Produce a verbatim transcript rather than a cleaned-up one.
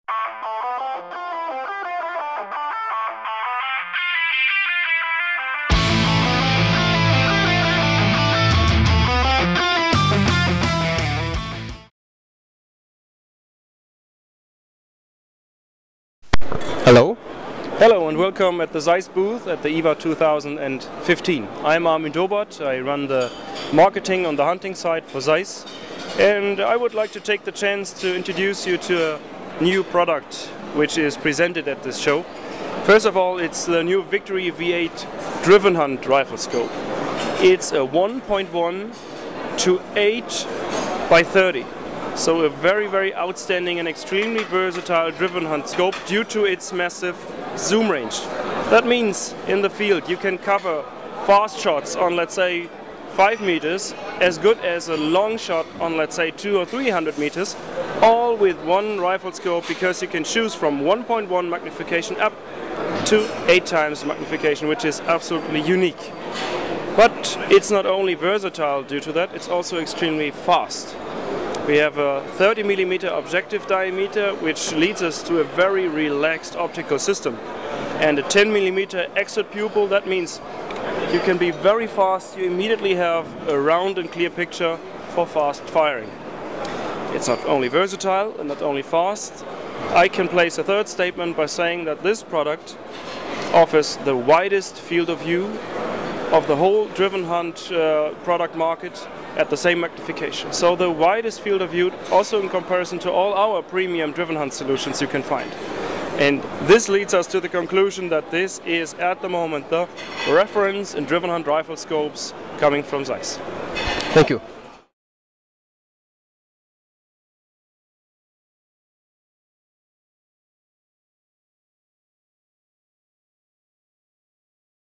Hello. Hello and welcome at the Zeiss booth at the IWA two thousand fifteen. I'm Armin Dobert. I run the marketing on the hunting side for Zeiss, and I would like to take the chance to introduce you to a new product which is presented at this show. First of all, it's the new Victory V eight Driven Hunt rifle scope. It's a one point one to eight by thirty. So a very, very outstanding and extremely versatile driven hunt scope due to its massive zoom range. That means in the field you can cover fast shots on, let's say, five meters as good as a long shot on, let's say, two or three hundred meters, all with one rifle scope, because you can choose from one point one magnification up to eight times magnification, which is absolutely unique. But it's not only versatile due to that, it's also extremely fast. We have a thirty millimeter objective diameter, which leads us to a very relaxed optical system, and a ten millimeter exit pupil. That means you can be very fast. You immediately have a round and clear picture for fast firing. It's not only versatile and not only fast. I can place a third statement by saying that this product offers the widest field of view of the whole driven hunt uh, product market at the same magnification. So the widest field of view, also in comparison to all our premium driven hunt solutions you can find. And this leads us to the conclusion that this is at the moment the reference in driven hunt rifle scopes coming from Zeiss. Thank you.